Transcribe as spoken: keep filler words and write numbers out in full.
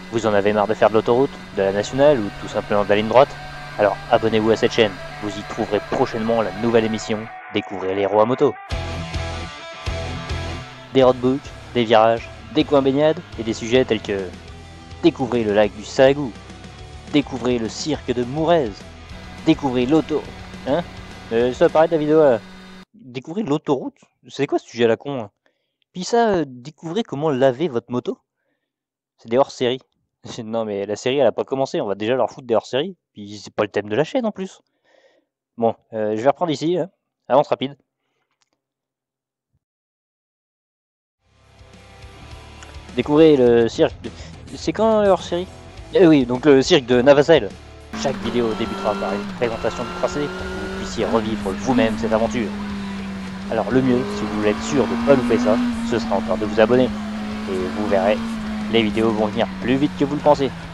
Vous en avez marre de faire de l'autoroute, de la nationale ou tout simplement de la ligne droite? Alors abonnez-vous à cette chaîne, vous y trouverez prochainement la nouvelle émission Découvrez les héros à moto. Des roadbooks, des virages, des coins baignades et des sujets tels que découvrez le lac du Sagou, découvrez le cirque de Mourez, découvrez l'auto... Hein euh, Ça paraît de la vidéo là. Découvrez l'autoroute? C'est quoi ce sujet à la con hein? Puis ça, euh, découvrez comment laver votre moto? C'est des hors-séries. Non mais la série elle a pas commencé, on va déjà leur foutre des hors-séries. Puis c'est pas le thème de la chaîne en plus. Bon, euh, je vais reprendre ici, hein. Avance rapide. Découvrez le cirque de... C'est quand le hors-série? Eh oui, donc le cirque de Navasel. Chaque vidéo débutera par une présentation du tracé pour que vous puissiez revivre vous-même cette aventure. Alors le mieux, si vous voulez être sûr de ne pas louper ça, ce sera encore de vous abonner. Et vous verrez, les vidéos vont venir plus vite que vous le pensez.